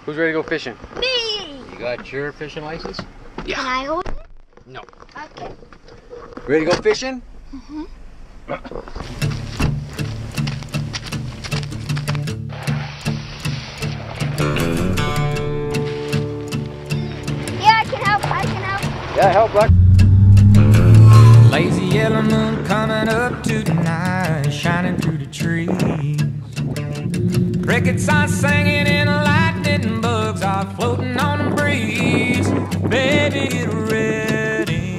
Who's ready to go fishing? Me! You got your fishing license? Yeah. Can I hold it? No. Okay. Ready to go fishing? Mm-hmm. Yeah, I can help. Yeah, help, Buck. Lazy yellow moon coming up tonight, shining through the trees. Crickets are singing and lightning bugs are floating on the breeze. Baby, get ready.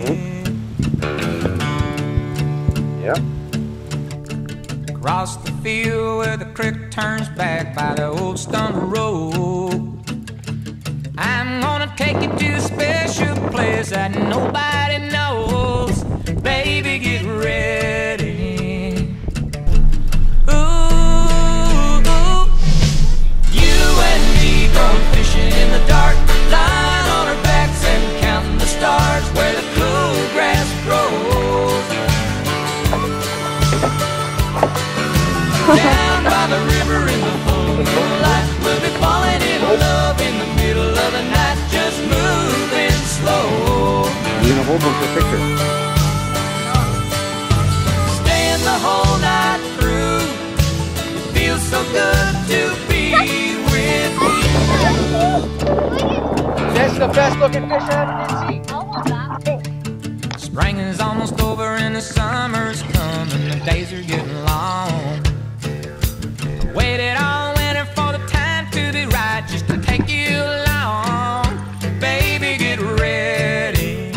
Yep. Across the field where the creek turns back by the old stump road, I'm gonna take you to a special place that nobody knows. Baby, get ready. Ooh, you and me going fishing in the dark, lying on our backs and counting the stars where the cool grass grows. Down by the river in the full moonlight, we'll be falling in love in the middle of the night, just moving slow. You're gonna hold one for a picture. Staying the whole night through. It feels so good to be with you. That's the best looking fish I ever did see. Spring is almost over and the summer's coming. The days are getting long. Waited all winter for the time to be right, just to take you along. Baby, get ready.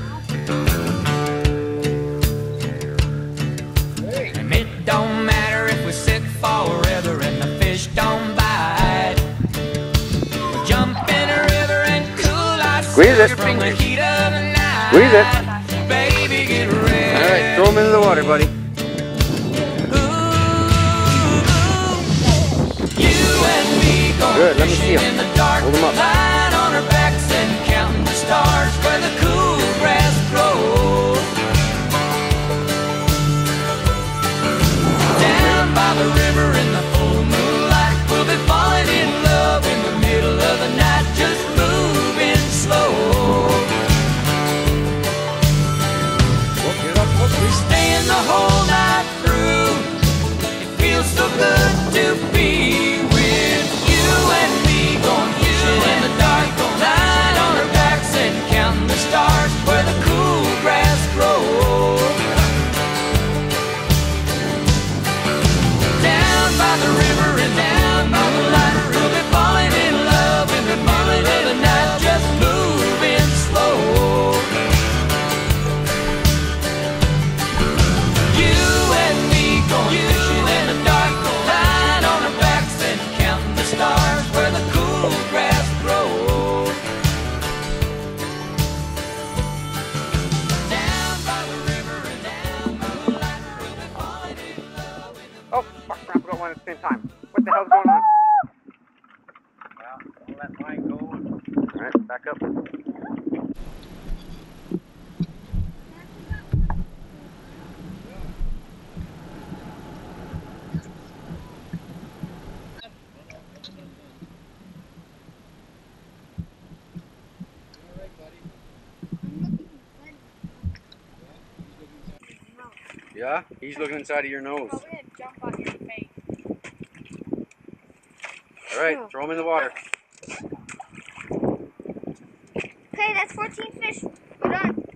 And it don't matter if we're sick forever and the fish don't bite. We'll jump in a river and cool our Squeeze it. from the heat of the night. Squeeze it. Baby, get ready. All right, throw them into the water, buddy. Good, let me see them. In the dark, Hold them up. lying on our backs and counting the stars where the cool grass grows. Down by the river in the full moonlight, we'll be falling in love in the middle of the night, just moving slow. We stay in the whole night through. It feels so good to be with you and me, going fishing in the dark, lying on our backs and counting the stars where the cool grass grows. Down by the river and down by the light, we'll be falling in love in the middle of the night, just moving slow. You and me going fishing in the dark, lying on our backs and counting the stars where the cool grass grows. Down by the river and down by the light, we'll be falling in love in the Oh, fuck, I forgot one at the same time. What the hell's going on? Well, I'll let mine go. All right, back up. Yeah, he's looking inside of your nose. I'm gonna jump on your face. All right, throw him in the water. Okay, that's 14 fish. We're done.